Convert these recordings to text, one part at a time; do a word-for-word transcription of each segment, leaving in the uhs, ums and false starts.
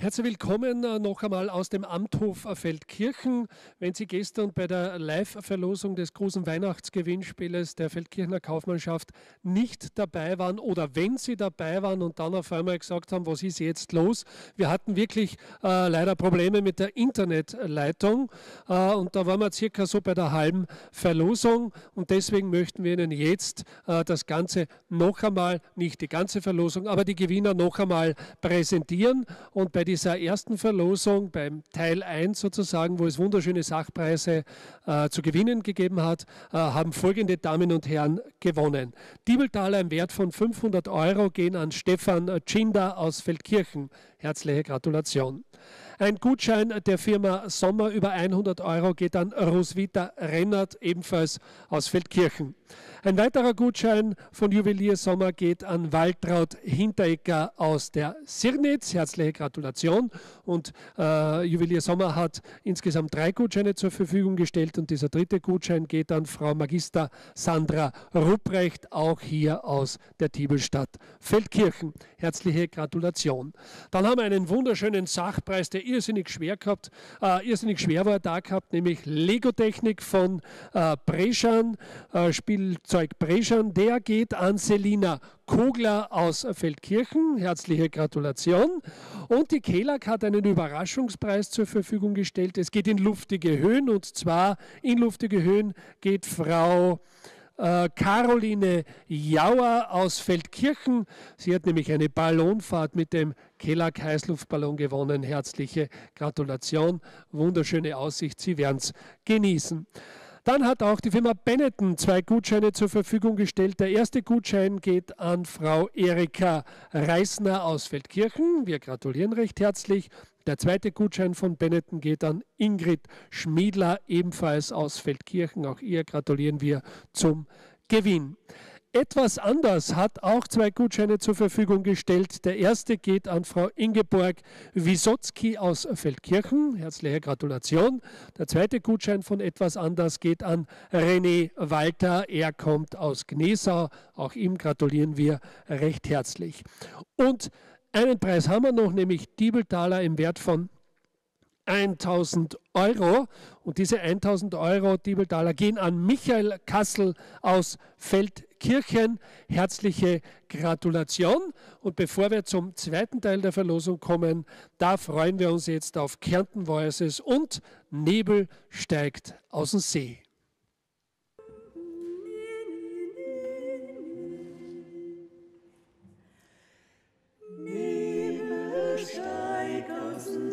Herzlich willkommen äh, noch einmal aus dem Amthof Feldkirchen. Wenn Sie gestern bei der Live-Verlosung des großen Weihnachtsgewinnspieles der Feldkirchener Kaufmannschaft nicht dabei waren oder wenn Sie dabei waren und dann auf einmal gesagt haben, was ist jetzt los? Wir hatten wirklich äh, leider Probleme mit der Internetleitung äh, und da waren wir circa so bei der halben Verlosung und deswegen möchten wir Ihnen jetzt äh, das Ganze noch einmal, nicht die ganze Verlosung, aber die Gewinner noch einmal präsentieren. Und bei dieser ersten Verlosung, beim Teil eins sozusagen, wo es wunderschöne Sachpreise äh, zu gewinnen gegeben hat, äh, haben folgende Damen und Herren gewonnen. Diebeltaler im Wert von fünfhundert Euro gehen an Stefan Tschinder aus Feldkirchen. Herzliche Gratulation. Ein Gutschein der Firma Sommer über hundert Euro geht an Roswitha Rennert, ebenfalls aus Feldkirchen. Ein weiterer Gutschein von Juwelier Sommer geht an Waltraud Hinteregger aus der Sirnitz. Herzliche Gratulation. Und äh, Juwelier Sommer hat insgesamt drei Gutscheine zur Verfügung gestellt und dieser dritte Gutschein geht an Frau Magister Sandra Rupprecht, auch hier aus der Tiebelstadt Feldkirchen. Herzliche Gratulation. Dann haben wir einen wunderschönen Sachpreis, der irrsinnig schwer gehabt, äh, irrsinnig schwer war da gehabt, nämlich Lego-Technik von äh, Breschan, äh, Spielzeug Breschan. Der geht an Selina Kogler aus Feldkirchen. Herzliche Gratulation. Und die Kelag hat einen Überraschungspreis zur Verfügung gestellt. Es geht in luftige Höhen und zwar in luftige Höhen geht Frau Äh, Caroline Jauer aus Feldkirchen. Sie hat nämlich eine Ballonfahrt mit dem Kelag Heißluftballon gewonnen. Herzliche Gratulation. Wunderschöne Aussicht. Sie werden es genießen. Dann hat auch die Firma Benetton zwei Gutscheine zur Verfügung gestellt. Der erste Gutschein geht an Frau Erika Reisner aus Feldkirchen. Wir gratulieren recht herzlich. Der zweite Gutschein von Benetton geht an Ingrid Schmiedler, ebenfalls aus Feldkirchen. Auch ihr gratulieren wir zum Gewinn. Etwas anders hat auch zwei Gutscheine zur Verfügung gestellt. Der erste geht an Frau Ingeborg Wisotzki aus Feldkirchen. Herzliche Gratulation. Der zweite Gutschein von etwas anders geht an René Walter. Er kommt aus Gnesau. Auch ihm gratulieren wir recht herzlich. Und einen Preis haben wir noch, nämlich Diebeltaler im Wert von tausend Euro. Und diese tausend Euro Diebeltaler gehen an Michael Kassel aus Feldkirchen. Herzliche Gratulation. Und bevor wir zum zweiten Teil der Verlosung kommen, da freuen wir uns jetzt auf Kärnten Voices und Nebel steigt aus dem See. Nebel steigt aus dem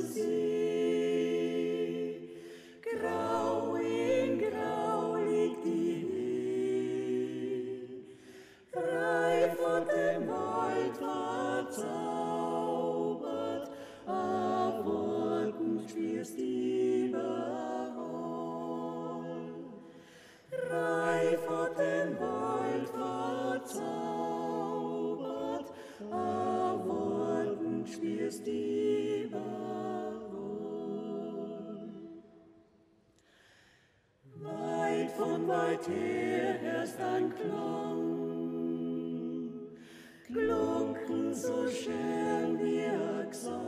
See, grau in grau liegt die Hee, frei von dem Wald verzaubert, auf Wolken spielst überall, frei von dem Wald verzaubert, auf Wolken spielst überall. Weit von weit her hörst ein Klang, Glocken so schön wie ein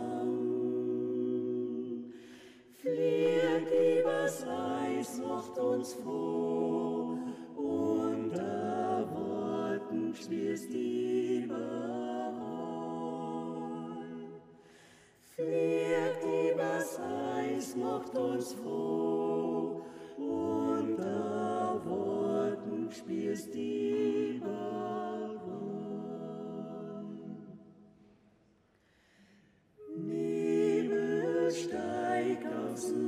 Gesang. Fliegt übers Eis, macht uns froh, unter Wolken spielst überall. Fliegt übers Eis, macht uns froh, unter Wolken spielst überall. Nebel steigt aus dem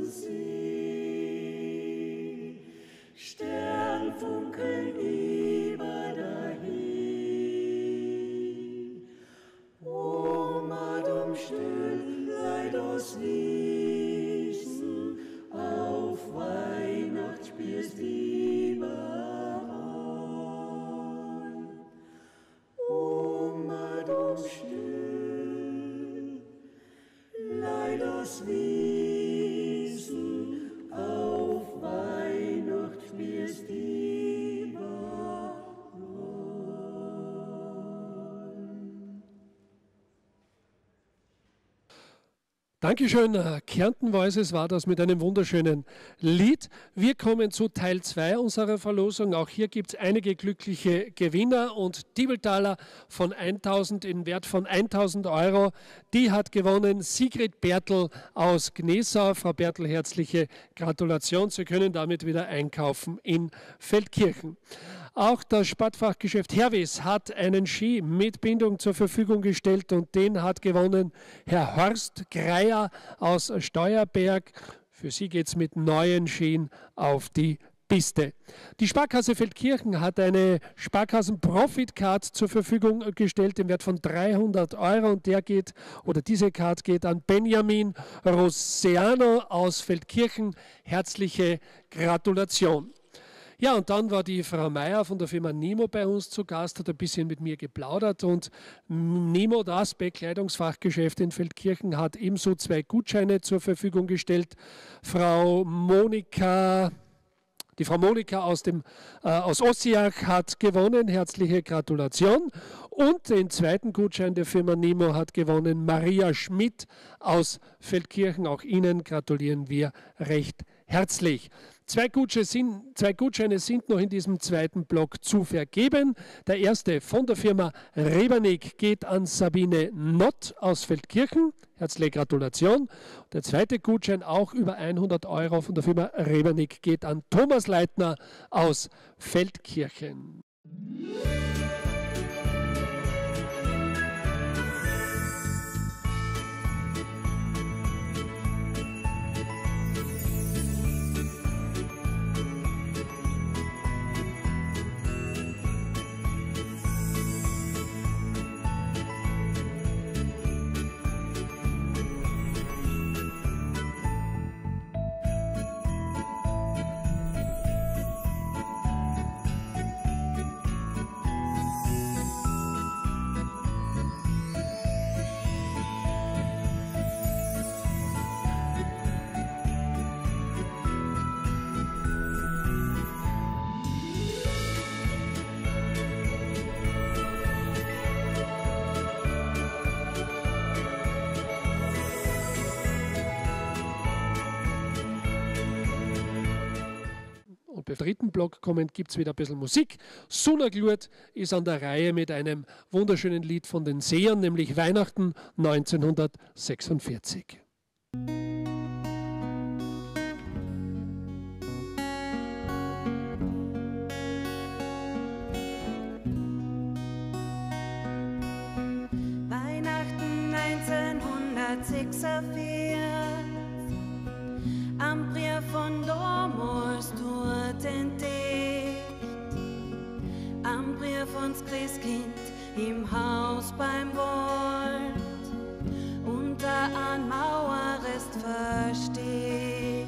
See, Stern funkeln über der Hee. Oma, dumm still, leid aus Wiesen, auf Weihnacht spielst überall. Oma, dumm still, leid aus Wiesen, auf Weihnacht spielst überall. Dankeschön, Kärnten Voices war das mit einem wunderschönen Lied. Wir kommen zu Teil zwei unserer Verlosung. Auch hier gibt es einige glückliche Gewinner und Diebeltaler von eintausend in Wert von eintausend Euro. Die hat gewonnen Sigrid Bertel aus Gnesau. Frau Bertel, herzliche Gratulation. Sie können damit wieder einkaufen in Feldkirchen. Auch das Sportfachgeschäft Herwes hat einen Ski mit Bindung zur Verfügung gestellt und den hat gewonnen Herr Horst Greier aus Steuerberg. Für Sie geht es mit neuen Skien auf die Piste. Die Sparkasse Feldkirchen hat eine Sparkassen-Profit-Card zur Verfügung gestellt im Wert von dreihundert Euro und der geht, oder diese Card geht an Benjamin Roseano aus Feldkirchen. Herzliche Gratulation. Ja, und dann war die Frau Meier von der Firma Nimo bei uns zu Gast, hat ein bisschen mit mir geplaudert und Nimo, das Bekleidungsfachgeschäft in Feldkirchen, hat ebenso zwei Gutscheine zur Verfügung gestellt. Frau Monika, die Frau Monika aus, dem, äh, aus Ossiach hat gewonnen, herzliche Gratulation. Und den zweiten Gutschein der Firma Nimo hat gewonnen Maria Schmidt aus Feldkirchen. Auch Ihnen gratulieren wir recht herzlich. Zwei Gutscheine, sind, zwei Gutscheine sind noch in diesem zweiten Block zu vergeben. Der erste von der Firma Rebernick geht an Sabine Nott aus Feldkirchen. Herzliche Gratulation. Der zweite Gutschein, auch über hundert Euro von der Firma Rebernick, geht an Thomas Leitner aus Feldkirchen. Beim dritten Block kommend gibt es wieder ein bisschen Musik. Sunaglut ist an der Reihe mit einem wunderschönen Lied von den Sehern, nämlich Weihnachten neunzehnhundertsechsundvierzig. Weihnachten neunzehnhundertsechsundvierzig, am Brief von damals dort entdeckt, am Brief uns Christkind im Haus beim Wald, unter an Mauerrest versteckt,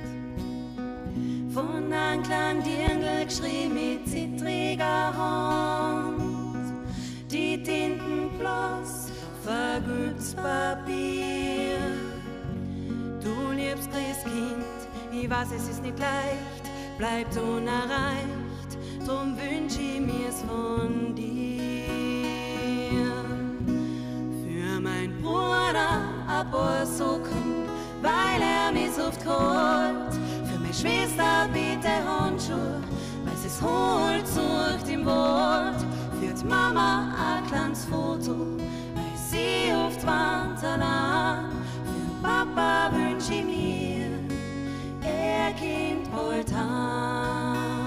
von einem kleinen Dirndl geschrieben mit zittriger Hand, die Tintenblass vergilbtes Papier. Du liebst Christkind, ich weiß, es ist nicht leicht, bleibt unerreicht, drum wünsch ich mir's von dir. Für mein Bruder ein paar Socken, weil er mich so oft geholt. Für meine Schwester bitte Handschuhe, weil sie's holt, sucht im Wald. Für die Mama ein kleines Foto, weil sie oft warnt allein. Papa wünsch ich mir, er kommt bald heim.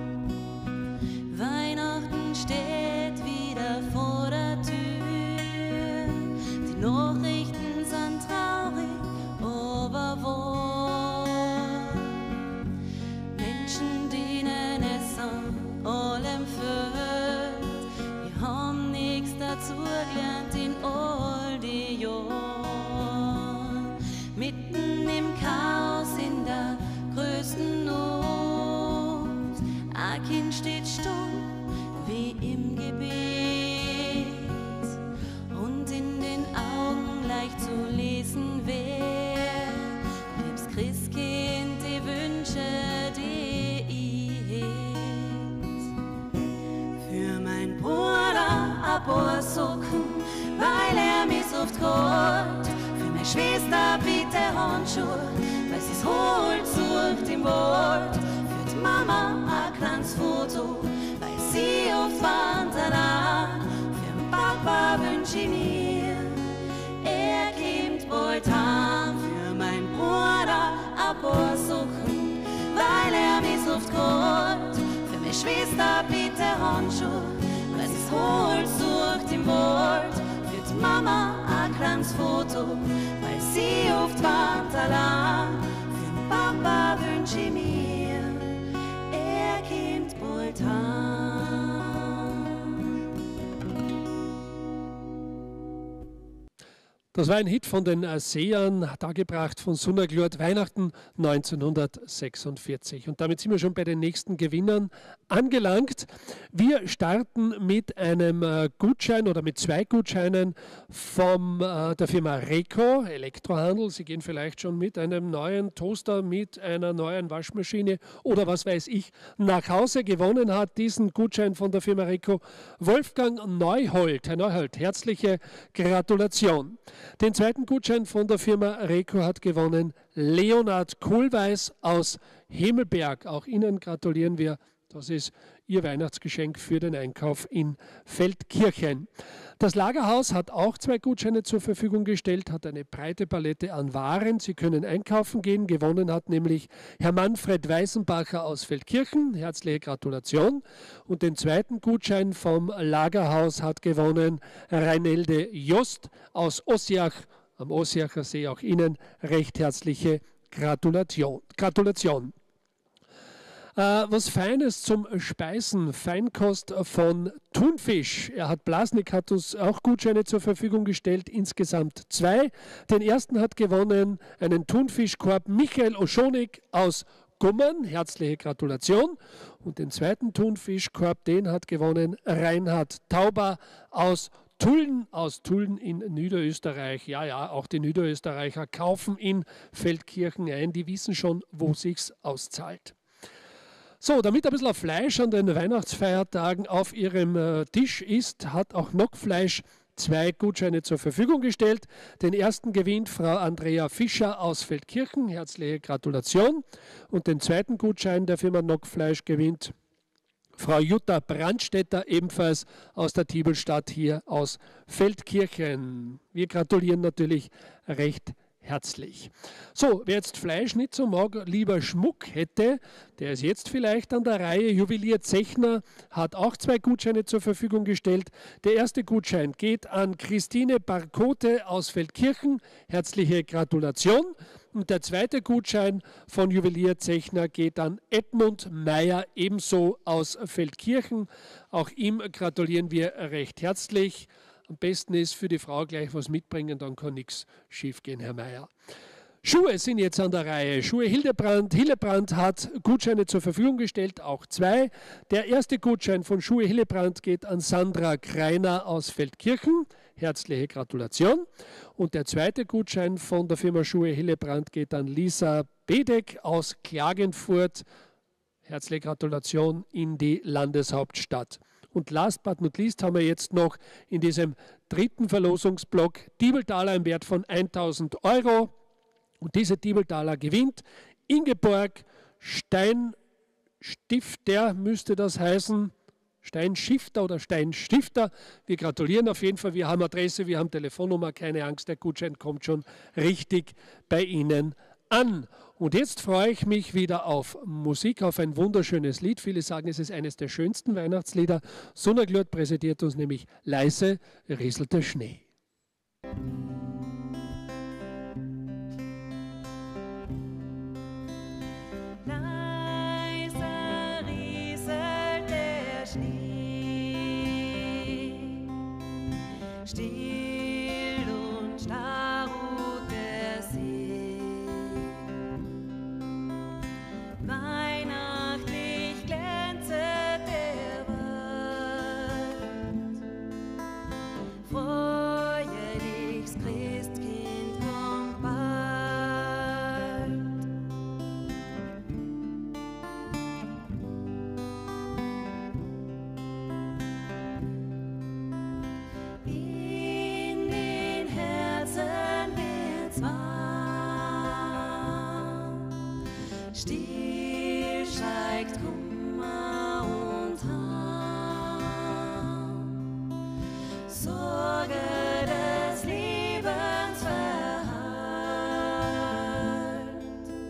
Weihnachten steht wieder vor der Tür, die Nachrichten sind traurig, aber wahr. Menschen, denen es an allem fehlt, wir haben nichts dazu gelernt in all die Jahren. Mitten im Chaos, in der größten Not, ein Kind steht stumm wie im Gebet und in den Augen leicht zu lesen wer, liebes Christkind, die Wünsche, die ich hätt. Für mein Bruder ein paar Socken, weil er mich so oft geholt. meine Schwester bitte Handschuhe, weil sie's holt, sucht im Wald. Für die Mama ein kleines Foto, weil sie oft wandert an. Für den Papa wünsch ich mir, er kommt bald heim. Für mein Bruder ein paar Socken, weil er mich so oft geholt. Für meine Schwester bitte Handschuhe, weil sie's holt, sucht im Wald. Für die Mama ein kleines Foto, weil sie oft wandert allein. Für den Papa wünsch ich mir, er kommt bald heim. Das war ein Hit von den Sehern, dargebracht von Sunnerglord, Weihnachten neunzehnhundertsechsundvierzig. Und damit sind wir schon bei den nächsten Gewinnern angelangt. Wir starten mit einem Gutschein oder mit zwei Gutscheinen von der Firma Reco, Elektrohandel. Sie gehen vielleicht schon mit einem neuen Toaster, mit einer neuen Waschmaschine oder was weiß ich nach Hause. Gewonnen hat diesen Gutschein von der Firma Reco Wolfgang Neuhold. Herr Neuhold, herzliche Gratulation. Den zweiten Gutschein von der Firma Reco hat gewonnen Leonhard Kohlweis aus Himmelberg. Auch Ihnen gratulieren wir. Das ist Ihr Weihnachtsgeschenk für den Einkauf in Feldkirchen. Das Lagerhaus hat auch zwei Gutscheine zur Verfügung gestellt, hat eine breite Palette an Waren. Sie können einkaufen gehen. Gewonnen hat nämlich Herr Manfred Weißenbacher aus Feldkirchen. Herzliche Gratulation. Und den zweiten Gutschein vom Lagerhaus hat gewonnen Reinelde Jost aus Ossiach am Ossiacher See. Auch Ihnen recht herzliche Gratulation. Gratulation. Äh, was Feines zum Speisen, Feinkost von Thunfisch. Er hat Blasnik hat uns auch Gutscheine zur Verfügung gestellt, insgesamt zwei. Den ersten hat gewonnen einen Thunfischkorb Michael Oschonik aus Gummern. Herzliche Gratulation. Und den zweiten Thunfischkorb, den hat gewonnen Reinhard Tauber aus Tulln, aus Tulln in Niederösterreich. Ja, ja, auch die Niederösterreicher kaufen in Feldkirchen ein. Die wissen schon, wo sich's auszahlt. So, damit ein bisschen Fleisch an den Weihnachtsfeiertagen auf Ihrem äh, Tisch ist, hat auch Nockfleisch zwei Gutscheine zur Verfügung gestellt. Den ersten gewinnt Frau Andrea Fischer aus Feldkirchen. Herzliche Gratulation. Und den zweiten Gutschein der Firma Nockfleisch gewinnt Frau Jutta Brandstetter, ebenfalls aus der Tiebelstadt hier aus Feldkirchen. Wir gratulieren natürlich recht herzlich. So, wer jetzt Fleisch nicht so mag, lieber Schmuck hätte, der ist jetzt vielleicht an der Reihe. Juwelier Zechner hat auch zwei Gutscheine zur Verfügung gestellt. Der erste Gutschein geht an Christine Barkote aus Feldkirchen. Herzliche Gratulation. Und der zweite Gutschein von Juwelier Zechner geht an Edmund Meyer, ebenso aus Feldkirchen. Auch ihm gratulieren wir recht herzlich. Am besten ist für die Frau gleich was mitbringen, dann kann nichts schief gehen, Herr Meier. Schuhe sind jetzt an der Reihe. Schuhe Hildebrand. Hildebrand hat Gutscheine zur Verfügung gestellt, auch zwei. Der erste Gutschein von Schuhe Hildebrand geht an Sandra Greiner aus Feldkirchen. Herzliche Gratulation. Und der zweite Gutschein von der Firma Schuhe Hillebrand geht an Lisa Bedeck aus Klagenfurt. Herzliche Gratulation in die Landeshauptstadt. Und last but not least haben wir jetzt noch in diesem dritten Verlosungsblock Diebeltaler im Wert von tausend Euro. Und diese Diebeltaler gewinnt Ingeborg Steinstifter, müsste das heißen. Steinschifter oder Steinstifter. Wir gratulieren auf jeden Fall. Wir haben Adresse, wir haben Telefonnummer. Keine Angst, der Gutschein kommt schon richtig bei Ihnen an. Und jetzt freue ich mich wieder auf Musik, auf ein wunderschönes Lied. Viele sagen, es ist eines der schönsten Weihnachtslieder. Sunnerglord präsentiert uns nämlich Leise rieselt der Schnee. Still und starr ruht der See. Weihnachtlich glänzet der Wald. Freude stillschweigt Kummer und Harm, Sorge des Lebens verhallt,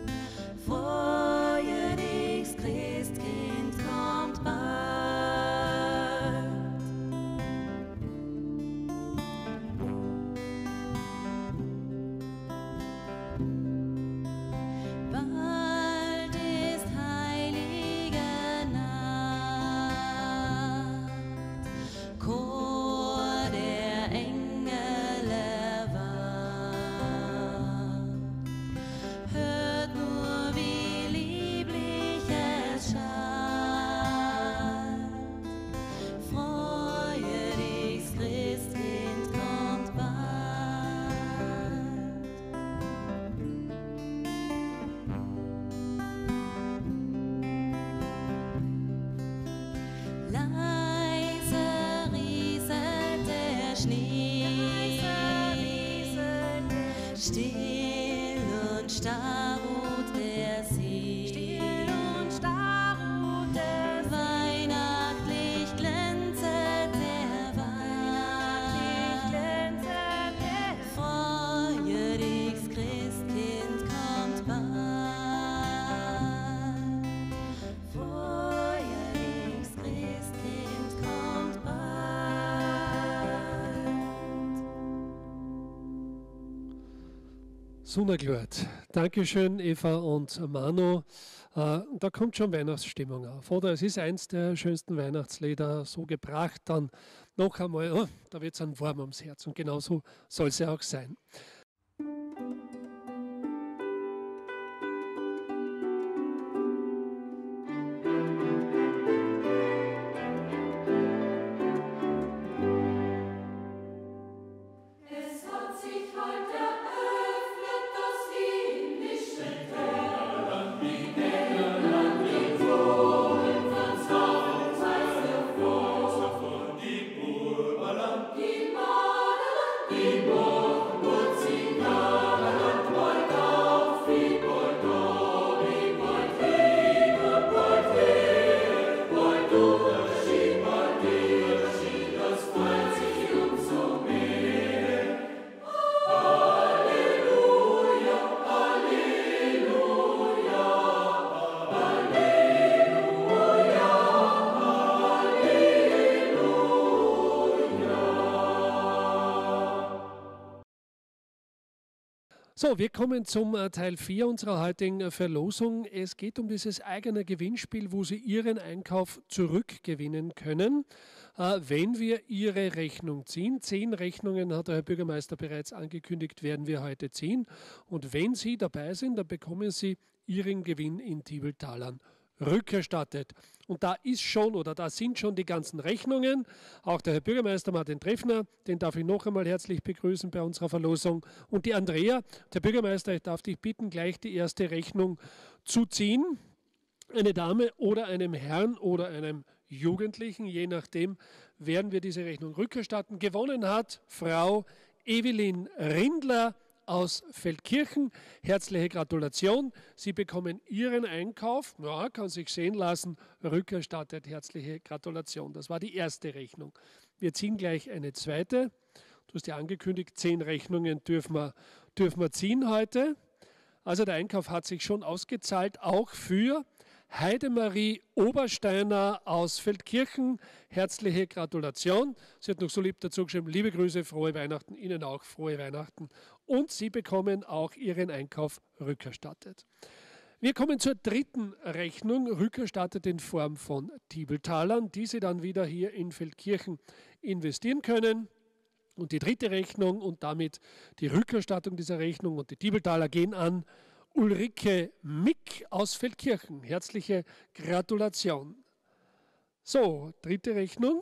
freue dich, Christkind kommt bald. Bald ist heilige Nacht, Chor der Engele wacht. Hört nur, wie lieblich es schallt, freue dich, Christkind kommt bald. Leise rieselt der Schnee, still und starr ruht der See, weihnachtlich glänzet der Wald, freue dich, Christkind kommt bald, freue dich, Christkind kommt bald. Sunnerglöd. Dankeschön, Eva und Manu. Äh, da kommt schon Weihnachtsstimmung auf, oder? Es ist eins der schönsten Weihnachtslieder, so gebracht, dann noch einmal, oh, da wird es ein warm ums Herz. Und genauso soll es ja auch sein. Es hat sich heute eröffnet das himmlische Tor, die Engel getroffen, ganz auf weiße Vor, die Burbaland, die Madeland, die Morgenmut, Zingaleland, bald auf, wie bald da, wie bald hin und bald her, bald Unterschied, bald Unterschied, das freut sich umso mehr. Halleluja, Halleluja, Halleluja, Halleluja. So, wir kommen zum äh, Teil vier unserer heutigen äh, Verlosung. Es geht um dieses eigene Gewinnspiel, wo Sie Ihren Einkauf zurückgewinnen können, äh, wenn wir Ihre Rechnung ziehen. Zehn Rechnungen, hat der Herr Bürgermeister bereits angekündigt, werden wir heute ziehen. Und wenn Sie dabei sind, dann bekommen Sie Ihren Gewinn in Tibeltalern rückerstattet. Und da ist schon oder da sind schon die ganzen Rechnungen. Auch der Herr Bürgermeister Martin Treffner, den darf ich noch einmal herzlich begrüßen bei unserer Verlosung. Und die Andrea, der Bürgermeister, ich darf dich bitten, gleich die erste Rechnung zu ziehen. Eine Dame oder einem Herrn oder einem Jugendlichen, je nachdem, werden wir diese Rechnung rückerstatten. Gewonnen hat Frau Evelyn Rindler aus Feldkirchen. Herzliche Gratulation. Sie bekommen Ihren Einkauf, ja, kann sich sehen lassen, rückerstattet. Herzliche Gratulation. Das war die erste Rechnung. Wir ziehen gleich eine zweite. Du hast ja angekündigt, zehn Rechnungen dürfen wir, dürfen wir ziehen heute. Also der Einkauf hat sich schon ausgezahlt, auch für Heidemarie Obersteiner aus Feldkirchen. Herzliche Gratulation. Sie hat noch so lieb dazu geschrieben, liebe Grüße, frohe Weihnachten, Ihnen auch frohe Weihnachten. Und Sie bekommen auch Ihren Einkauf rückerstattet. Wir kommen zur dritten Rechnung, rückerstattet in Form von Tibeltalern, die Sie dann wieder hier in Feldkirchen investieren können. Und die dritte Rechnung und damit die Rückerstattung dieser Rechnung und die Tibeltaler gehen an Ulrike Mick aus Feldkirchen. Herzliche Gratulation. So, dritte Rechnung.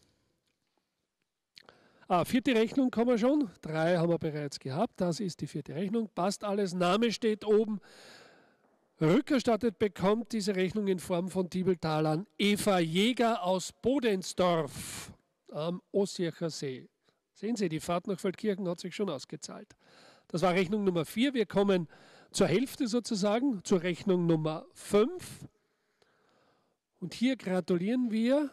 Ah, vierte Rechnung kommen wir schon. Drei haben wir bereits gehabt. Das ist die vierte Rechnung. Passt alles. Name steht oben. Rückerstattet bekommt diese Rechnung in Form von Tibeltalern Eva Jäger aus Bodensdorf am Ossiacher See. Sehen Sie, die Fahrt nach Feldkirchen hat sich schon ausgezahlt. Das war Rechnung Nummer vier. Wir kommen zur Hälfte sozusagen, zur Rechnung Nummer fünf. Und hier gratulieren wir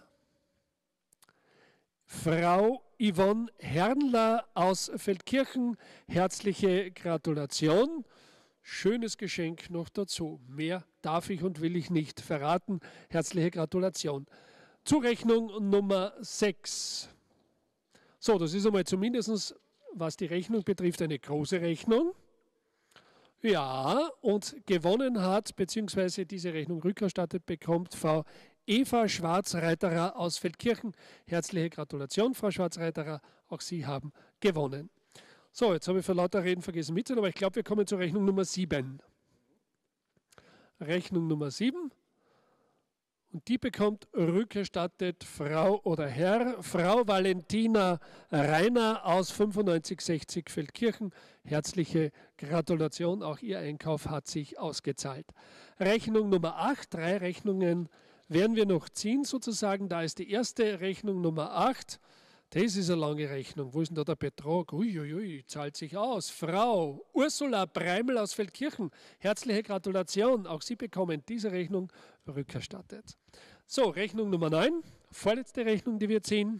Frau Yvonne Hernler aus Feldkirchen. Herzliche Gratulation. Schönes Geschenk noch dazu. Mehr darf ich und will ich nicht verraten. Herzliche Gratulation. Zurechnung Nummer sechs. So, das ist einmal zumindest, was die Rechnung betrifft, eine große Rechnung. Ja, und gewonnen hat, beziehungsweise diese Rechnung rückerstattet bekommt, Frau Eva Schwarzreiterer aus Feldkirchen. Herzliche Gratulation, Frau Schwarzreiterer. Auch Sie haben gewonnen. So, jetzt habe ich vor lauter Reden vergessen mitzuteilen, aber ich glaube, wir kommen zur Rechnung Nummer sieben. Rechnung Nummer sieben. Und die bekommt rückerstattet Frau oder Herr, Frau Valentina Reiner aus fünfundneunzig sechzig Feldkirchen. Herzliche Gratulation, auch Ihr Einkauf hat sich ausgezahlt. Rechnung Nummer acht, drei Rechnungen werden wir noch ziehen sozusagen. Da ist die erste Rechnung Nummer acht. Das ist eine lange Rechnung. Wo ist denn da der Betrag? Uiuiui, zahlt sich aus. Frau Ursula Breimel aus Feldkirchen, herzliche Gratulation. Auch Sie bekommen diese Rechnung rückerstattet. So, Rechnung Nummer neun, vorletzte Rechnung, die wir ziehen.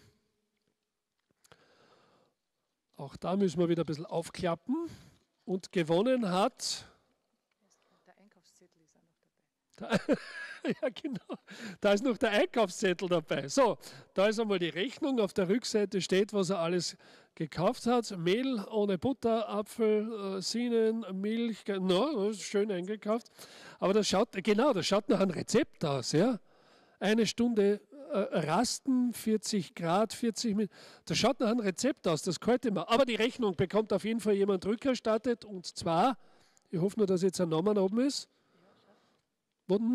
Auch da müssen wir wieder ein bisschen aufklappen. Und gewonnen hat... Der Einkaufszettel ist auch noch dabei. Ja, genau. Da ist noch der Einkaufszettel dabei. So, da ist einmal die Rechnung. Auf der Rückseite steht, was er alles gekauft hat. Mehl ohne Butter, Apfel, äh, Sinen, Milch. No, das ist schön eingekauft. Aber das schaut, genau, das schaut nach einem Rezept aus. Ja? Eine Stunde äh, Rasten, vierzig Grad, vierzig Minuten. Das schaut nach einem Rezept aus, das könnte man. Aber die Rechnung bekommt auf jeden Fall jemand rückerstattet. Und zwar, ich hoffe nur, dass jetzt ein Name oben ist. Wurden?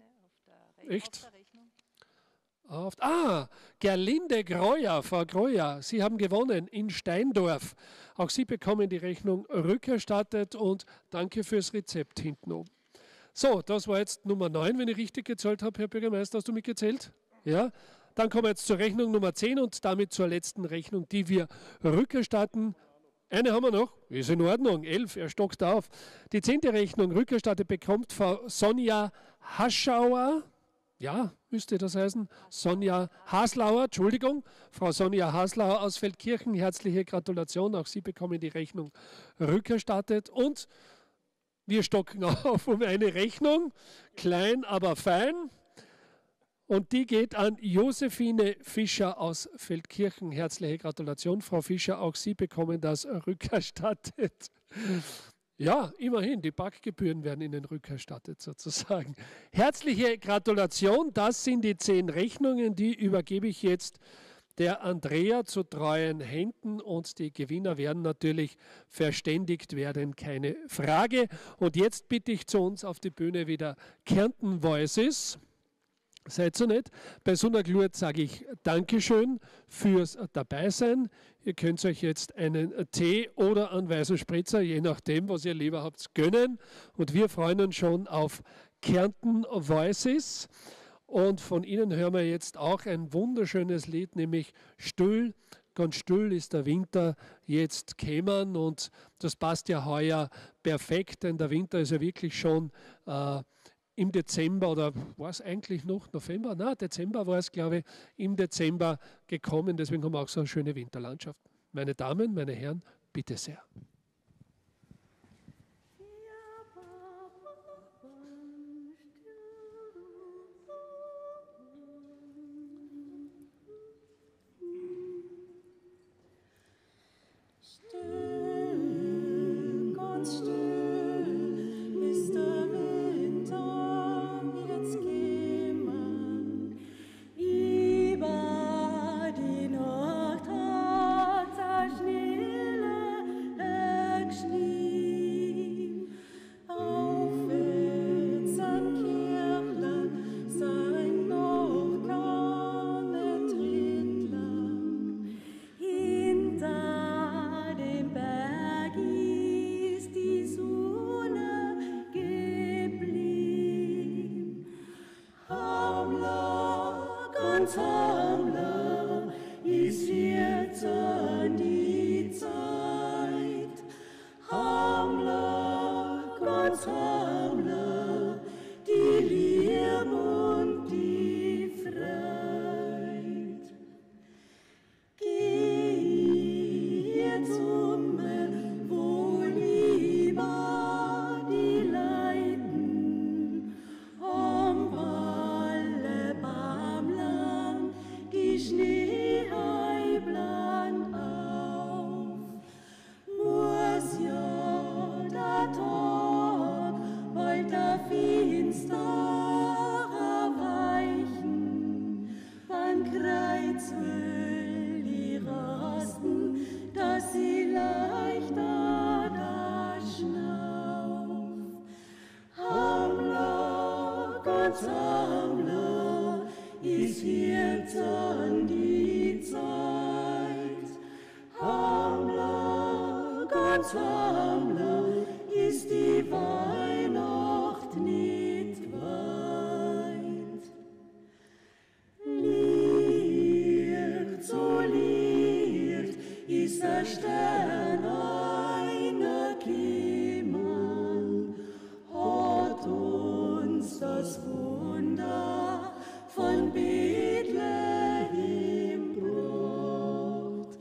Echt? Auf, ah, Gerlinde Greuer, Frau Greuer, Sie haben gewonnen in Steindorf. Auch Sie bekommen die Rechnung rückerstattet und danke fürs Rezept hinten oben. So, das war jetzt Nummer neun, wenn ich richtig gezählt habe, Herr Bürgermeister, hast du mitgezählt? Ja. Dann kommen wir jetzt zur Rechnung Nummer zehn und damit zur letzten Rechnung, die wir rückerstatten. Eine haben wir noch, ist in Ordnung, elf, er stockt auf. Die zehnte Rechnung rückerstattet bekommt Frau Sonja Haschauer. Ja, müsste das heißen. Sonja Haslauer, Entschuldigung, Frau Sonja Haslauer aus Feldkirchen, herzliche Gratulation. Auch Sie bekommen die Rechnung rückerstattet. Und wir stocken auf um eine Rechnung, klein, aber fein. Und die geht an Josephine Fischer aus Feldkirchen. Herzliche Gratulation, Frau Fischer. Auch Sie bekommen das rückerstattet. Ja, immerhin, die Backgebühren werden Ihnen rückerstattet sozusagen. Herzliche Gratulation, das sind die zehn Rechnungen, die übergebe ich jetzt der Andrea zu treuen Händen und die Gewinner werden natürlich verständigt werden, keine Frage. Und jetzt bitte ich zu uns auf die Bühne wieder Kärnten Voices. Seid so nett. Bei so einer Glurt sage ich Dankeschön fürs Dabeisein. Ihr könnt euch jetzt einen Tee oder einen weißen Spritzer, je nachdem, was ihr lieber habt, gönnen. Und wir freuen uns schon auf Kärnten Voices. Und von Ihnen hören wir jetzt auch ein wunderschönes Lied, nämlich Still. Ganz still ist der Winter jetzt kämen und das passt ja heuer perfekt, denn der Winter ist ja wirklich schon äh, im Dezember oder war es eigentlich noch November? Nein, Dezember war es, glaube ich, im Dezember gekommen. Deswegen haben wir auch so eine schöne Winterlandschaft. Meine Damen, meine Herren, bitte sehr. Still, ganz still ist der Winter jetzt gekommen. Über die Nacht hat der Schnee Sammler ist jetzt an die Zeit. Sammler, Gott Sammler, ist die Weihnacht nicht weit. Licht, so Licht, ist der Stern einer Kämmerl, hat uns das Wunder von Bethlehem gebracht.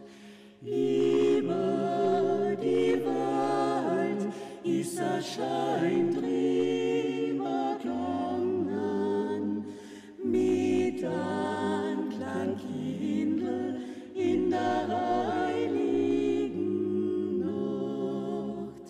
Über die Welt ist ein Schein drüber gegangen, mit einem kleinen Kindl in der heiligen Nacht.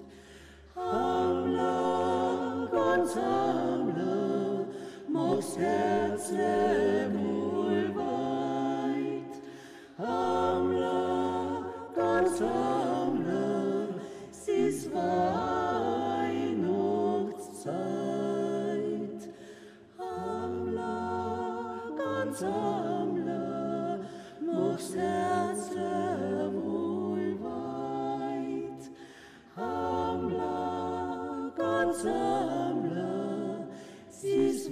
Sammler, Gott Sammler, mach's Herzle wohl weit. Sammler, Gott Sammler, es ist Weihnachtszeit. Sammler, Gott Sammler, mach's Herzle wohl weit. Sammler, Gott Sammler, es ist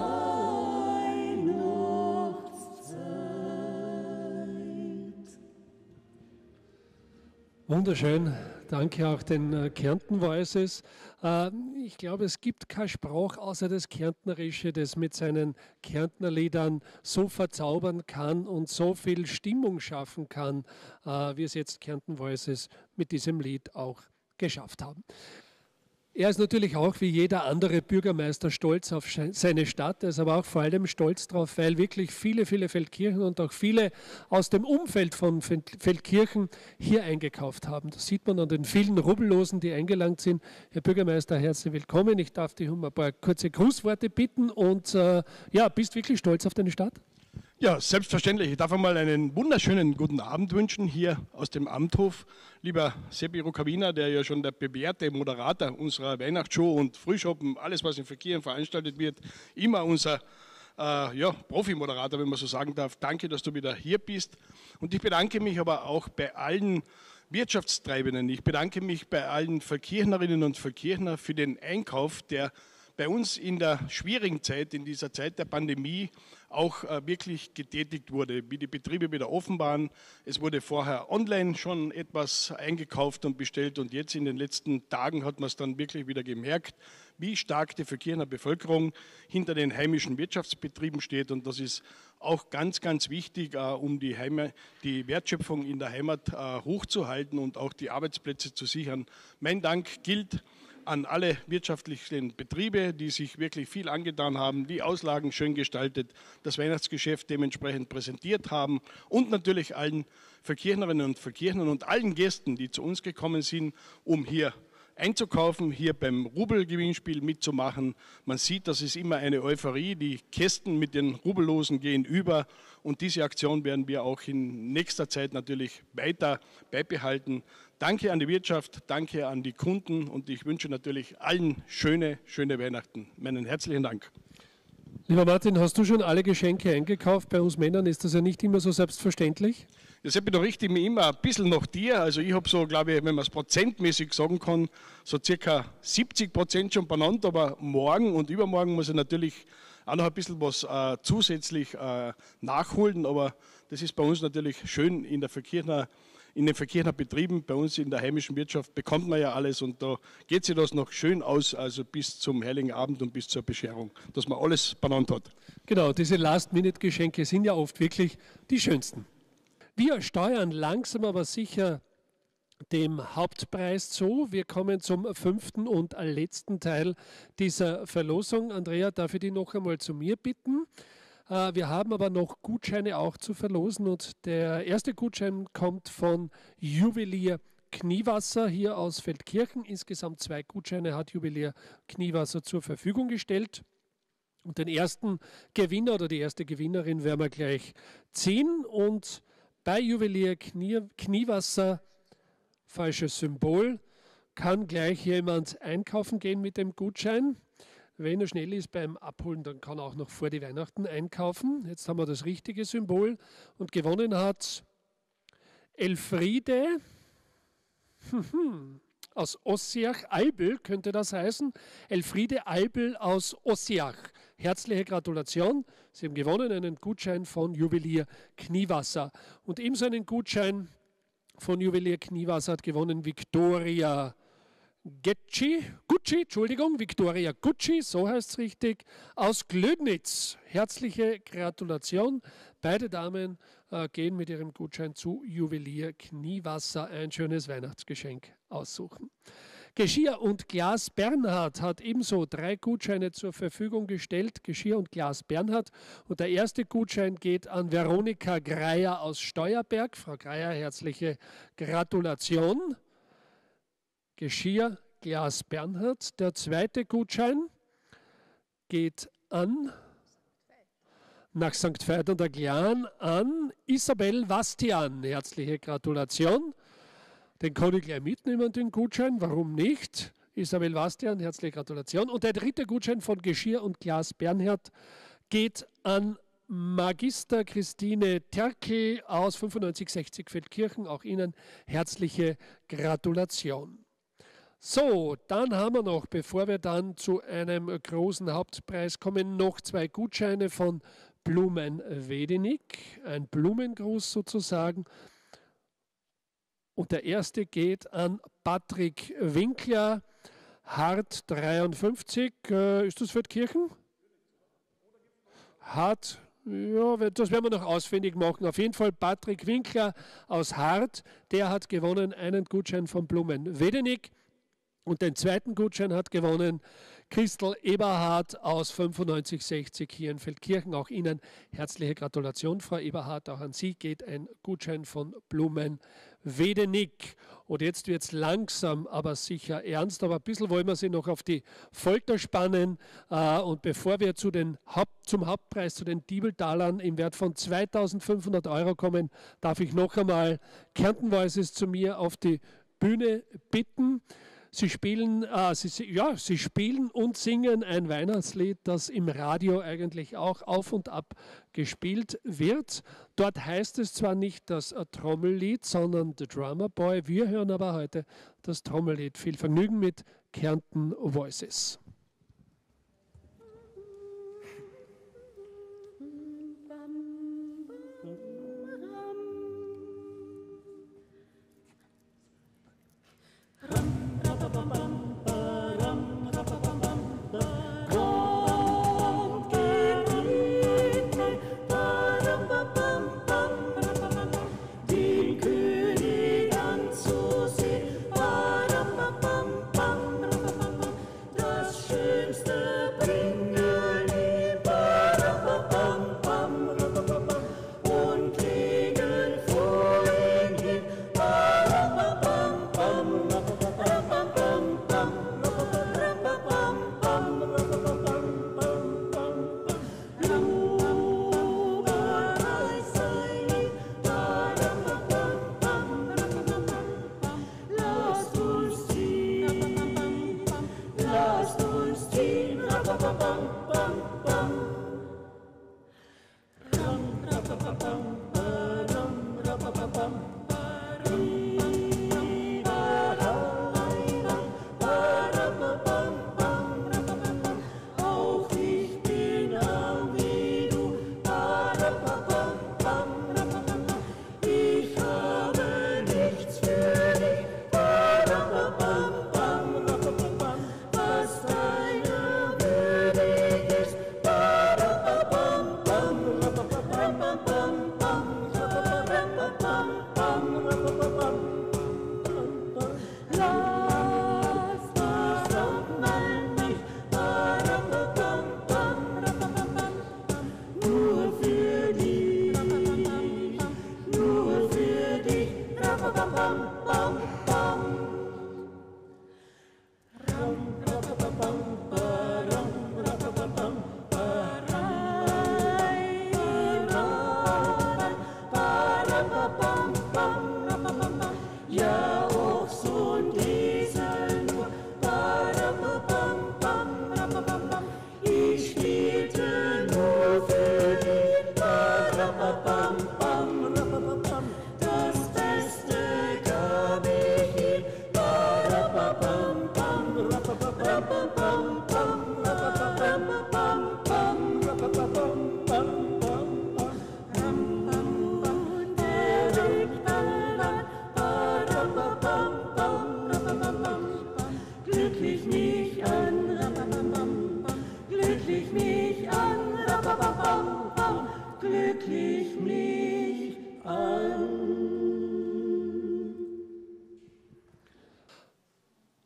Weihnachtszeit. Wunderschön. Danke auch den äh, Kärnten Voices. Äh, ich glaube, es gibt keinen Sprach außer das Kärntnerische, das mit seinen Kärntner Liedern so verzaubern kann und so viel Stimmung schaffen kann, äh, wie es jetzt Kärnten Voices mit diesem Lied auch geschafft haben. Er ist natürlich auch wie jeder andere Bürgermeister stolz auf seine Stadt. Er ist aber auch vor allem stolz darauf, weil wirklich viele, viele Feldkirchen und auch viele aus dem Umfeld von Feldkirchen hier eingekauft haben. Das sieht man an den vielen Rubbellosen, die eingelangt sind. Herr Bürgermeister, herzlich willkommen. Ich darf dich um ein paar kurze Grußworte bitten. Und äh, ja, bist wirklich stolz auf deine Stadt? Ja, selbstverständlich. Ich darf einmal einen wunderschönen guten Abend wünschen hier aus dem Amthof. Lieber Seppi Rukavina, der ja schon der bewährte Moderator unserer Weihnachtsshow und Frühschoppen, alles was in Verkehr veranstaltet wird, immer unser äh, ja, Profi-Moderator, wenn man so sagen darf. Danke, dass du wieder hier bist. Und ich bedanke mich aber auch bei allen Wirtschaftstreibenden. Ich bedanke mich bei allen Verkirchnerinnen und Verkirchner für den Einkauf, der bei uns in der schwierigen Zeit, in dieser Zeit der Pandemie, auch äh, wirklich getätigt wurde, wie die Betriebe wieder offen waren. Es wurde vorher online schon etwas eingekauft und bestellt und jetzt in den letzten Tagen hat man es dann wirklich wieder gemerkt, wie stark die Verkirchener Bevölkerung hinter den heimischen Wirtschaftsbetrieben steht und das ist auch ganz, ganz wichtig, äh, um die, Heima, die Wertschöpfung in der Heimat äh, hochzuhalten und auch die Arbeitsplätze zu sichern. Mein Dank gilt an alle wirtschaftlichen Betriebe, die sich wirklich viel angetan haben, die Auslagen schön gestaltet, das Weihnachtsgeschäft dementsprechend präsentiert haben und natürlich allen Verkirchnerinnen und Verkirchnern und allen Gästen, die zu uns gekommen sind, um hier einzukaufen, hier beim Rubel-Gewinnspiel mitzumachen. Man sieht, das ist immer eine Euphorie. Die Kästen mit den Rubellosen gehen über und diese Aktion werden wir auch in nächster Zeit natürlich weiter beibehalten. Danke an die Wirtschaft, danke an die Kunden und ich wünsche natürlich allen schöne, schöne Weihnachten. Meinen herzlichen Dank. Lieber Martin, hast du schon alle Geschenke eingekauft? Bei uns Männern ist das ja nicht immer so selbstverständlich. Das habe ich doch richtig mir immer ein bisschen nach dir. Also ich habe so, glaube ich, wenn man es prozentmäßig sagen kann, so circa siebzig Prozent schon benannt, aber morgen und übermorgen muss ich natürlich auch noch ein bisschen was äh, zusätzlich äh, nachholen, aber das ist bei uns natürlich schön in der Verkirchner In den Verkirchner Betrieben, bei uns in der heimischen Wirtschaft bekommt man ja alles und da geht sich das noch schön aus, also bis zum Heiligen Abend und bis zur Bescherung, dass man alles benannt hat. Genau, diese Last-Minute-Geschenke sind ja oft wirklich die schönsten. Wir steuern langsam aber sicher dem Hauptpreis zu. Wir kommen zum fünften und letzten Teil dieser Verlosung. Andrea, darf ich dich noch einmal zu mir bitten? Wir haben aber noch Gutscheine auch zu verlosen und der erste Gutschein kommt von Juwelier Kniewasser hier aus Feldkirchen. Insgesamt zwei Gutscheine hat Juwelier Kniewasser zur Verfügung gestellt. Und den ersten Gewinner oder die erste Gewinnerin werden wir gleich ziehen. Und bei Juwelier Knie, Kniewasser, falsches Symbol, kann gleich jemand einkaufen gehen mit dem Gutschein. Wenn er schnell ist beim Abholen, dann kann er auch noch vor die Weihnachten einkaufen. Jetzt haben wir das richtige Symbol. Und gewonnen hat Elfriede aus Ossiach-Eibel, könnte das heißen. Elfriede Eibel aus Ossiach. Herzliche Gratulation. Sie haben gewonnen einen Gutschein von Juwelier Kniewasser. Und ebenso einen Gutschein von Juwelier Kniewasser hat gewonnen Victoria Gucci, Gucci, Entschuldigung, Victoria Gucci, so heißt es richtig, aus Glögnitz. Herzliche Gratulation. Beide Damen äh, gehen mit ihrem Gutschein zu Juwelier Kniewasser ein schönes Weihnachtsgeschenk aussuchen. Geschirr und Glas Bernhard hat ebenso drei Gutscheine zur Verfügung gestellt. Geschirr und Glas Bernhard. Und der erste Gutschein geht an Veronika Greier aus Steuerberg. Frau Greier, herzliche Gratulation. Geschirr, Glas Bernhard. Der zweite Gutschein geht an, nach Sankt Veit an der Glan, an Isabel Bastian. Herzliche Gratulation. Den kann ich gleich mitnehmen, den Gutschein. Warum nicht? Isabel Bastian, herzliche Gratulation. Und der dritte Gutschein von Geschirr und Glas Bernhard geht an Magister Christine Terkel aus fünfundneunzig sechzig Feldkirchen. Auch Ihnen herzliche Gratulation. So, dann haben wir noch, bevor wir dann zu einem großen Hauptpreis kommen, noch zwei Gutscheine von Blumen Wedenig, ein Blumengruß sozusagen. Und der erste geht an Patrick Winkler, Hart dreiundfünfzig. Äh, ist das Feldkirchen? Hart, ja, das werden wir noch ausfindig machen. Auf jeden Fall Patrick Winkler aus Hart, der hat gewonnen einen Gutschein von Blumen Wedenig. Und den zweiten Gutschein hat gewonnen Christel Eberhardt aus fünfundneunzig sechzig hier in Feldkirchen. Auch Ihnen herzliche Gratulation, Frau Eberhardt. Auch an Sie geht ein Gutschein von Blumen Wedenig. Und jetzt wird es langsam, aber sicher ernst. Aber ein bisschen wollen wir Sie noch auf die Folter spannen. Und bevor wir zu den Haupt, zum Hauptpreis, zu den Diebeltalern im Wert von zweitausendfünfhundert Euro kommen, darf ich noch einmal Kärnten Voices zu mir auf die Bühne bitten. Sie spielen, äh, sie, ja, sie spielen und singen ein Weihnachtslied, das im Radio eigentlich auch auf und ab gespielt wird. Dort heißt es zwar nicht das Trommellied, sondern The Drummer Boy. Wir hören aber heute das Trommellied. Viel Vergnügen mit Kärnten Voices. Das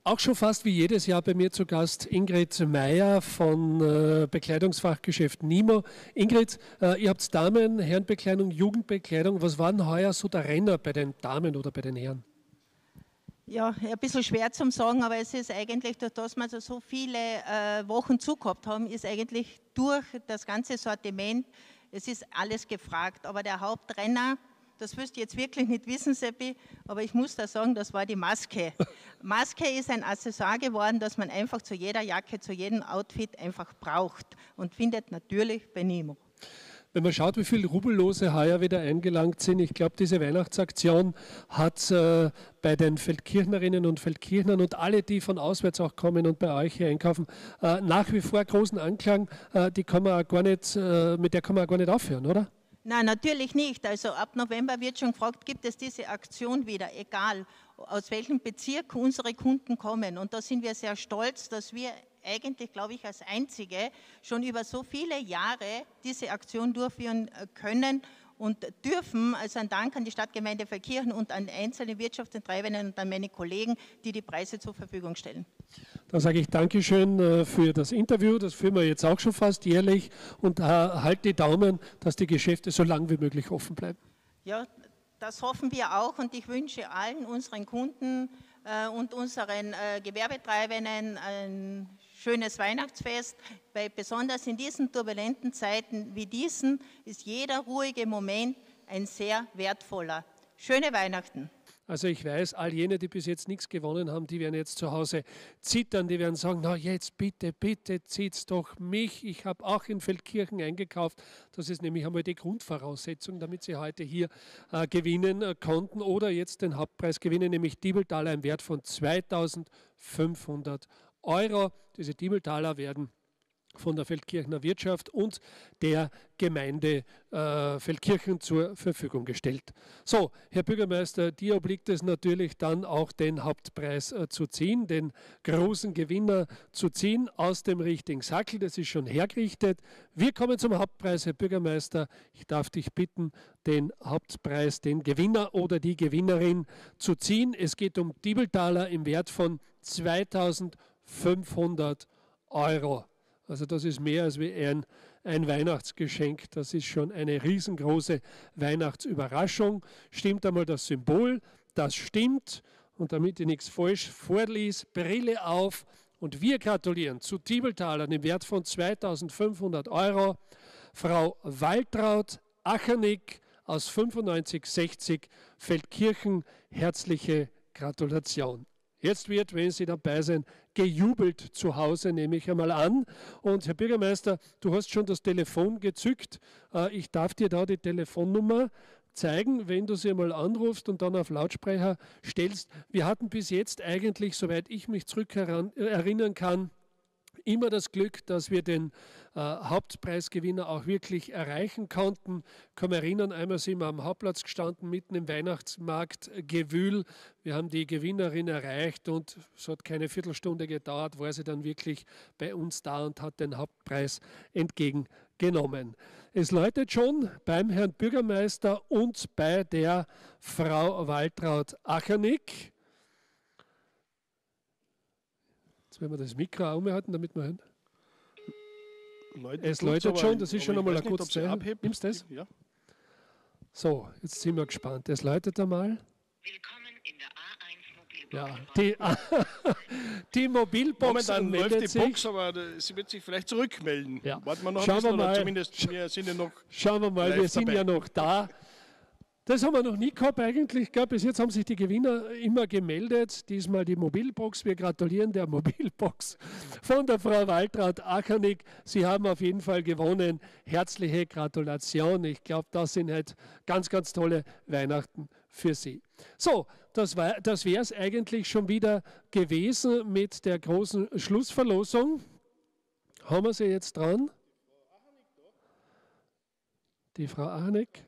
Auch schon fast wie jedes Jahr bei mir zu Gast Ingrid Meyer von äh, Bekleidungsfachgeschäft Nimo. Ingrid, äh, ihr habt Damen, Herrenbekleidung, Jugendbekleidung. Was waren heuer so der Renner bei den Damen oder bei den Herren? Ja, ein bisschen schwer zum sagen, aber es ist eigentlich, durch das wir so viele äh, Wochen zugehabt haben, ist eigentlich durch das ganze Sortiment, es ist alles gefragt. Aber der Hauptrenner, das wirst du jetzt wirklich nicht wissen, Seppi, aber ich muss da sagen, das war die Maske. Maske ist ein Accessoire geworden, das man einfach zu jeder Jacke, zu jedem Outfit einfach braucht und findet natürlich bei Nimo. Wenn man schaut, wie viele Rubellose heuer wieder eingelangt sind, ich glaube, diese Weihnachtsaktion hat äh, bei den Feldkirchnerinnen und Feldkirchnern und alle, die von auswärts auch kommen und bei euch hier einkaufen, äh, nach wie vor großen Anklang. Äh, die kann man auch gar nicht, äh, mit der kann man auch gar nicht aufhören, oder? Nein, natürlich nicht. Also ab November wird schon gefragt, gibt es diese Aktion wieder, egal aus welchem Bezirk unsere Kunden kommen. Und da sind wir sehr stolz, dass wir eigentlich, glaube ich, als Einzige schon über so viele Jahre diese Aktion durchführen können und dürfen. Also ein Dank an die Stadtgemeinde Feldkirchen und an einzelne Wirtschaftstreibenden und an meine Kollegen, die die Preise zur Verfügung stellen. Dann sage ich Dankeschön für das Interview, das führen wir jetzt auch schon fast jährlich und äh, halt die Daumen, dass die Geschäfte so lang wie möglich offen bleiben. Ja, das hoffen wir auch und ich wünsche allen unseren Kunden äh, und unseren äh, Gewerbetreibenden ein schönes Weihnachtsfest, weil besonders in diesen turbulenten Zeiten wie diesen ist jeder ruhige Moment ein sehr wertvoller. Schöne Weihnachten. Also ich weiß, all jene, die bis jetzt nichts gewonnen haben, die werden jetzt zu Hause zittern, die werden sagen, na jetzt bitte, bitte zieht's doch mich. Ich habe auch in Feldkirchen eingekauft. Das ist nämlich einmal die Grundvoraussetzung, damit sie heute hier äh, gewinnen äh, konnten oder jetzt den Hauptpreis gewinnen, nämlich Diebeltaler im Wert von zweitausendfünfhundert Euro. Diese Diebeltaler werden von der Feldkirchener Wirtschaft und der Gemeinde äh, Feldkirchen zur Verfügung gestellt. So, Herr Bürgermeister, dir obliegt es natürlich dann auch den Hauptpreis äh, zu ziehen, den großen Gewinner zu ziehen aus dem richtigen Sackel. Das ist schon hergerichtet. Wir kommen zum Hauptpreis, Herr Bürgermeister. Ich darf dich bitten, den Hauptpreis, den Gewinner oder die Gewinnerin zu ziehen. Es geht um Diebeltaler im Wert von zweitausendfünfhundert Euro. Also das ist mehr als wie ein, ein Weihnachtsgeschenk. Das ist schon eine riesengroße Weihnachtsüberraschung. Stimmt einmal das Symbol? Das stimmt. Und damit ich nichts falsch vorlies, Brille auf. Und wir gratulieren zu Diebeltalern im Wert von zweitausendfünfhundert Euro. Frau Waltraud Achernick aus fünfundneunzig sechzig Feldkirchen. Herzliche Gratulation. Jetzt wird, wenn Sie dabei sind, gejubelt zu Hause, nehme ich einmal an. Und Herr Bürgermeister, du hast schon das Telefon gezückt. Ich darf dir da die Telefonnummer zeigen, wenn du sie einmal anrufst und dann auf Lautsprecher stellst. Wir hatten bis jetzt eigentlich, soweit ich mich zurück erinnern kann, immer das Glück, dass wir den äh, Hauptpreisgewinner auch wirklich erreichen konnten. Ich kann mich erinnern, einmal sind wir am Hauptplatz gestanden, mitten im Weihnachtsmarkt Gewühl. Wir haben die Gewinnerin erreicht und es hat keine Viertelstunde gedauert, war sie dann wirklich bei uns da und hat den Hauptpreis entgegengenommen. Es läutet schon beim Herrn Bürgermeister und bei der Frau Waltraud Achernick. Jetzt werden wir das Mikro auch umhalten, damit wir hören. Leute, es läutet schon, das ist schon einmal ein gutes Zeichen. Nimmst du das? Ja. So, jetzt sind wir gespannt. Es läutet einmal. Willkommen in der A eins Mobilbox. Ja, die, die Mobilbox Momentan meldet läuft die sich. Box, aber sie wird sich vielleicht zurückmelden. Ja. Warten wir noch Schauen ein bisschen, wir mal. oder zumindest wir sind ja noch. Schauen wir mal, wir sind dabei. ja noch da. Das haben wir noch nie gehabt eigentlich. Ich glaube, bis jetzt haben sich die Gewinner immer gemeldet. Diesmal die Mobilbox. Wir gratulieren der Mobilbox von der Frau Waltraud Achernick. Sie haben auf jeden Fall gewonnen. Herzliche Gratulation. Ich glaube, das sind halt ganz, ganz tolle Weihnachten für Sie. So, das, das wäre es eigentlich schon wieder gewesen mit der großen Schlussverlosung. Haben wir sie jetzt dran? Die Frau Achernick.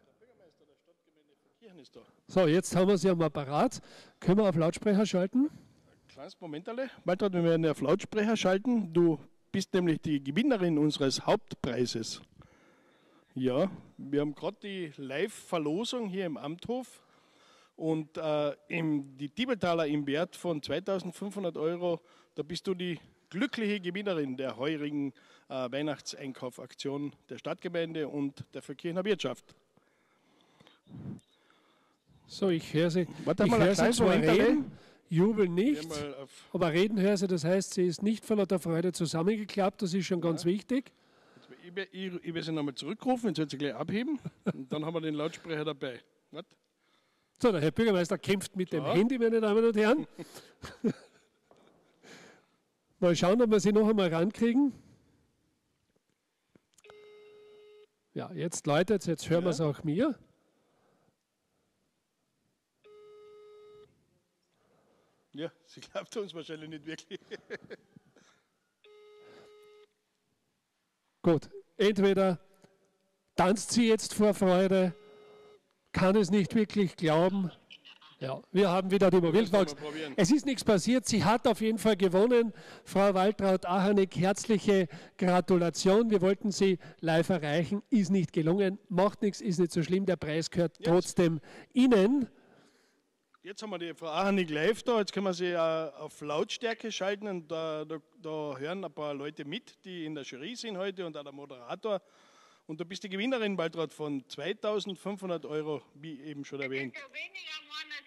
So, jetzt haben wir sie am Apparat. Können wir auf Lautsprecher schalten? Kleines Moment alle. Waltraud, wir werden auf Lautsprecher schalten. Du bist nämlich die Gewinnerin unseres Hauptpreises. Ja, wir haben gerade die Live-Verlosung hier im Amthof. Und äh, im, die Diebeltaler im Wert von zweitausendfünfhundert Euro, da bist du die glückliche Gewinnerin der heurigen äh, Weihnachtseinkaufaktion der Stadtgemeinde und der Feldkirchener Wirtschaft. So, ich höre Sie, Warte ich mal, höre ein Sie zwar Moment dabei. reden, jubeln nicht, Geh mal auf- aber reden höre Sie, das heißt, sie ist nicht vor lauter Freude zusammengeklappt, das ist schon ganz wichtig. Ich, will- ich, ich will sie nochmal zurückrufen, jetzt wird sie gleich abheben und dann haben wir den Lautsprecher dabei. Warte. So, der Herr Bürgermeister kämpft mit dem So. Handy, meine Damen und Herren. Mal schauen, ob wir sie noch einmal rankriegen. Ja, jetzt läutet es, jetzt hören wir es auch mir. Ja, sie glaubt uns wahrscheinlich nicht wirklich. Gut, entweder tanzt sie jetzt vor Freude, kann es nicht wirklich glauben. Ja, wir haben wieder die Mobilbox. mal probieren. Es ist nichts passiert. Sie hat auf jeden Fall gewonnen. Frau Waltraud-Ahanek, herzliche Gratulation. Wir wollten Sie live erreichen. Ist nicht gelungen. Macht nichts, ist nicht so schlimm. Der Preis gehört trotzdem Ihnen. Jetzt haben wir die Frau Ahanig live da, jetzt können wir sie äh, auf Lautstärke schalten und da, da, da hören ein paar Leute mit, die in der Jury sind heute und auch der Moderator. Und du bist die Gewinnerin, Waltraud, von zweitausendfünfhundert Euro, wie eben schon erwähnt. So weniger waren als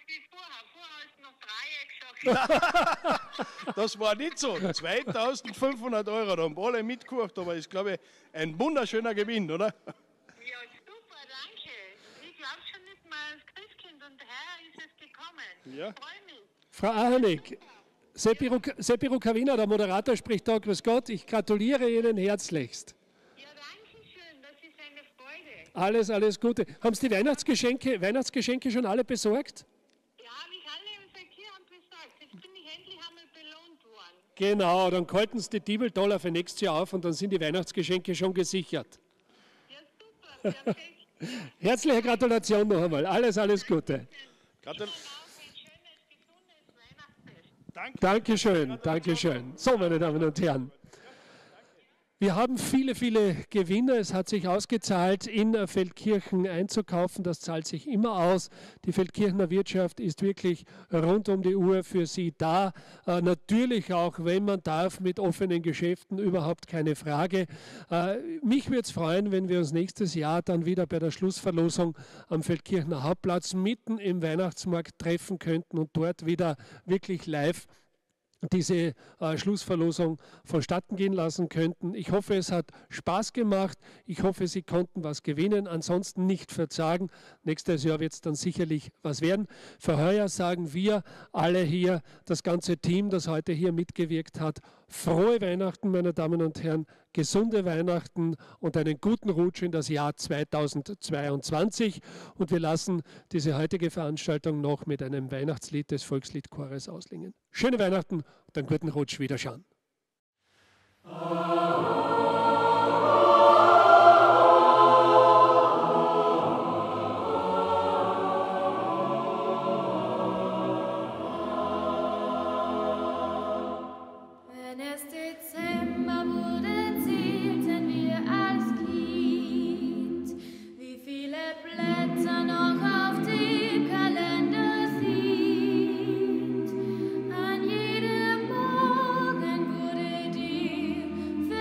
wie vorher. Vorher hast du noch Dreieck gesagt. Das war nicht so. zweitausendfünfhundert Euro, da haben alle mitgemacht, aber ist, glaube ich, ein wunderschöner Gewinn, oder? Ja, super, danke. Ich glaube schon nicht mal als Christkind und daher ist es gekommen. Ja. Ich freue mich. Frau Ahanek, Seppi Ruk- Seppi Rukavina, der Moderator, spricht da. Grüß Gott, ich gratuliere Ihnen herzlichst. Ja, danke schön, das ist eine Freude. Alles, alles Gute. Haben Sie die Weihnachtsgeschenke, Weihnachtsgeschenke schon alle besorgt? Ja, habe ich alle im Verkehr besorgt. Jetzt bin ich endlich einmal belohnt worden. Genau, dann halten Sie die Diebel-Dollar für nächstes Jahr auf und dann sind die Weihnachtsgeschenke schon gesichert. Ja, super, perfekt. Herzliche Gratulation noch einmal. Alles, alles Gute. Gratul Auch ein schönes, gesundes Weihnachtsfest. Danke. Dankeschön, Dankeschön. So, meine Damen und Herren. Wir haben viele, viele Gewinner. Es hat sich ausgezahlt, in Feldkirchen einzukaufen. Das zahlt sich immer aus. Die Feldkirchener Wirtschaft ist wirklich rund um die Uhr für Sie da. Äh, natürlich auch, wenn man darf, mit offenen Geschäften, überhaupt keine Frage. Äh, mich würde es freuen, wenn wir uns nächstes Jahr dann wieder bei der Schlussverlosung am Feldkirchener Hauptplatz mitten im Weihnachtsmarkt treffen könnten und dort wieder wirklich live diese äh, Schlussverlosung vonstatten gehen lassen könnten. Ich hoffe, es hat Spaß gemacht. Ich hoffe, Sie konnten was gewinnen. Ansonsten nicht verzagen. Nächstes Jahr wird es dann sicherlich was werden. Für heuer sagen wir alle hier, das ganze Team, das heute hier mitgewirkt hat, frohe Weihnachten, meine Damen und Herren, gesunde Weihnachten und einen guten Rutsch in das Jahr zweitausendzweiundzwanzig. Und wir lassen diese heutige Veranstaltung noch mit einem Weihnachtslied des Volksliedchores auslingen. Schöne Weihnachten und einen guten Rutsch. Wiederschauen. Wenn es Dezember wurde, zählten wir als Kind, wie viele Blätter noch auf dem Kalender sind. An jedem Morgen wurde dir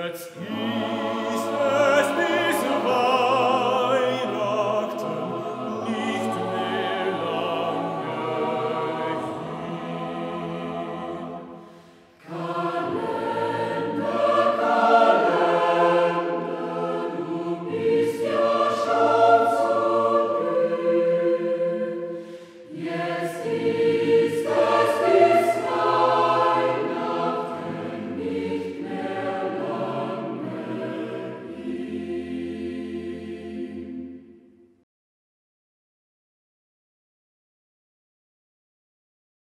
jetzt